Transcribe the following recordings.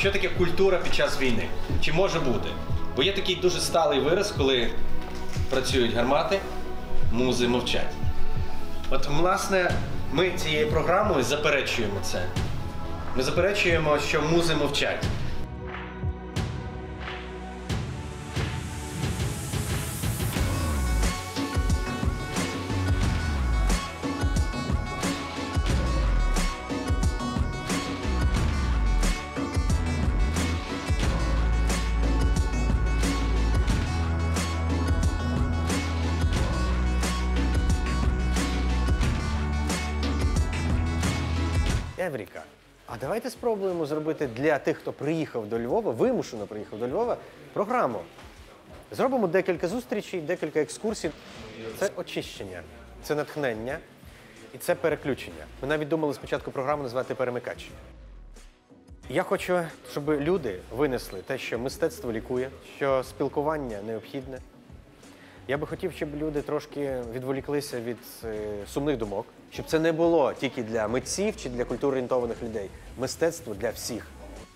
що таке культура під час війни? Чи може бути? Бо є такий дуже сталий вираз, коли працюють гармати, музи мовчать. От, власне, ми цією програмою заперечуємо це. Ми заперечуємо, що музи мовчать. Евріка. А давайте спробуємо зробити для тих, хто приїхав до Львова, вимушено приїхав до Львова, програму. Зробимо декілька зустрічей, декілька екскурсій. Це очищення, це натхнення і це переключення. Ми навіть думали спочатку програму назвати «Перемикач». Я хочу, щоб люди винесли те, що мистецтво лікує, що спілкування необхідне. Я би хотів, щоб люди трошки відволіклися від сумних думок, щоб це не було тільки для митців чи для культурно-орієнтованих людей. Мистецтво для всіх.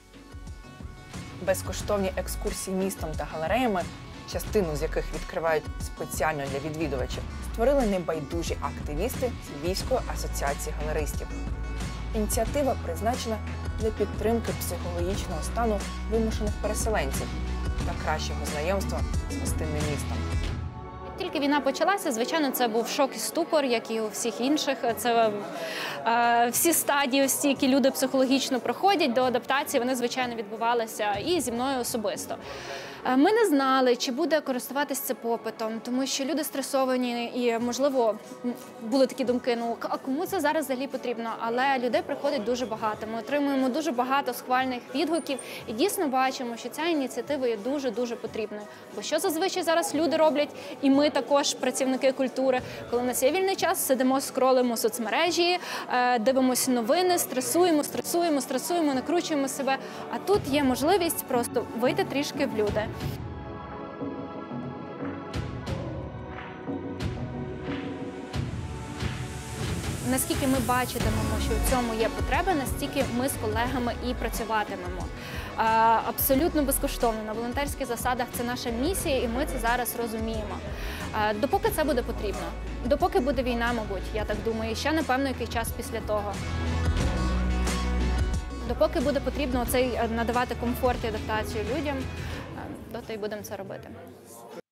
Безкоштовні екскурсії містом та галереями, частину з яких відкривають спеціально для відвідувачів, створили небайдужі активісти з Львівської асоціації галеристів. Ініціатива призначена для підтримки психологічного стану вимушених переселенців та кращого знайомства з гостинним містом. Тільки війна почалася, звичайно, це був шок і ступор, як і у всіх інших. Це всі стадії, всі, які люди психологічно проходять до адаптації, вони, звичайно, відбувалися і зі мною особисто. Ми не знали, чи буде користуватися це попитом, тому що люди стресовані і, можливо, були такі думки, ну, а кому це зараз взагалі потрібно? Але людей приходить дуже багато. Ми отримуємо дуже багато схвальних відгуків і дійсно бачимо, що ця ініціатива є дуже-дуже потрібною. Бо що зазвичай зараз люди роблять, і ми також, працівники культури, коли у нас є вільний час, сидимо, скролимо соцмережі, дивимося новини, стресуємо, накручуємо себе. А тут є можливість просто вийти трішки в люди. Наскільки ми бачитимемо, що в цьому є потреба, настільки ми з колегами і працюватимемо. Абсолютно безкоштовно, на волонтерських засадах це наша місія, і ми це зараз розуміємо. Допоки це буде потрібно, допоки буде війна, мабуть, я так думаю, і ще, напевно, який час після того. Допоки буде потрібно надавати комфорт і адаптацію людям, доти й будемо це робити.